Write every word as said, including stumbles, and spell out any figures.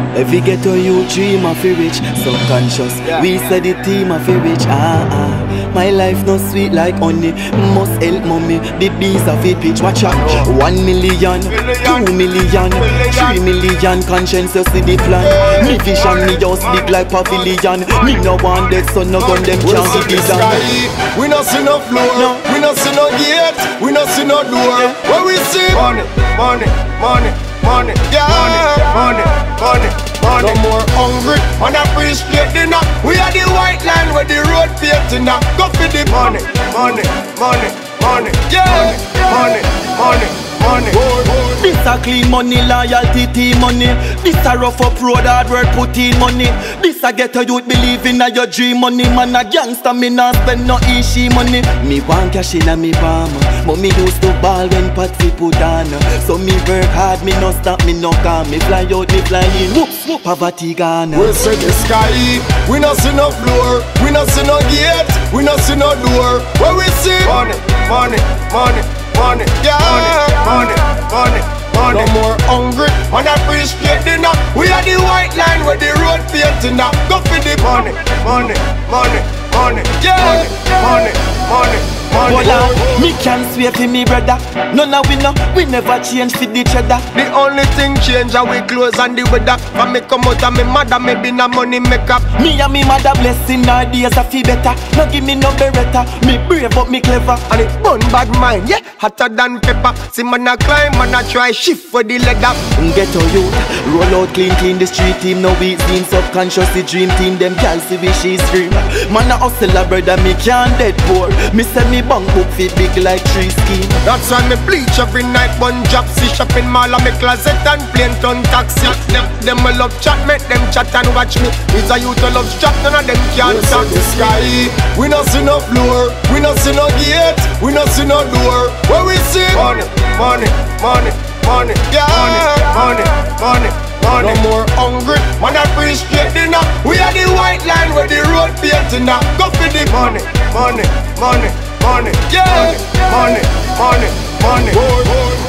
If we get to you dream of a rich, subconscious. Yeah. We said the team of a rich. Ah ah. My life no sweet like honey. Must help mommy. The bees of a pitch. Watch out. Oh. One million, million, two million, million, three million. Conscience you see the plan. Yeah. Me vision me just big like pavilion. Me no want that so no gun them can't be done. We no see no floor. No. We no see no gate. We no see no door. Yeah. Where we see money, money, money, money, yeah. money, money, money. No more hungry, on a free straight dinner. We are the white line where the road painting up. Go for the money, money, money, money, yeah, money, money, money, money. This a clean money, loyalty team money. This a rough up road, hard work put in money. This a get a youth believe in a your dream money. Man a gangster, me not spend no ishi money. Me want cash in a me palm, but me used to ball when Patsy put on. So me work hard, me no stop, me no calm. Me fly out, me fly in, whoops, whoop, poverty gone. We see the sky, we no see no floor. We no see no gate, we no see no door. Where we see money, money, money, money, yeah, money, money, money. No more hungry, on a free straight dinner. We are the white line where the road painting up. Go for the money, money, money, money, yeah, money, money, money. Hold on, me can't swear for me brother. None of we know, we never change for the cheddar. The only thing change are we clothes and the weather. When me come out of me mother, me be no money makeup. Me and me mother blessing our days a feel better. No give me no beretta, me brave but me clever. And it burn bad mind, yeah, hotter than pepper. See man a climb, man a try shift for the leather. Get to you, roll out clean, clean the street team. Now we seen subconscious the dream team. Them girls see we she scream. Man a hustle a brother, me can't dead poor. Me say me bank book fit big like tree scheme. That's why me bleach every night. One job, see shopping mall and me closet and plane ton taxi. Them, them a love chat, make them chat and watch me. It's a youth a love strap, none of them can't stop the sky. We no see no floor, we no see no gate, we no see no door. Where we see money, money, money, money, yeah, money, money, money. No more hungry, man a free straight dinner. We are the white line where the road painting up. Go for the money, money, money, money, yeah, money, money, money.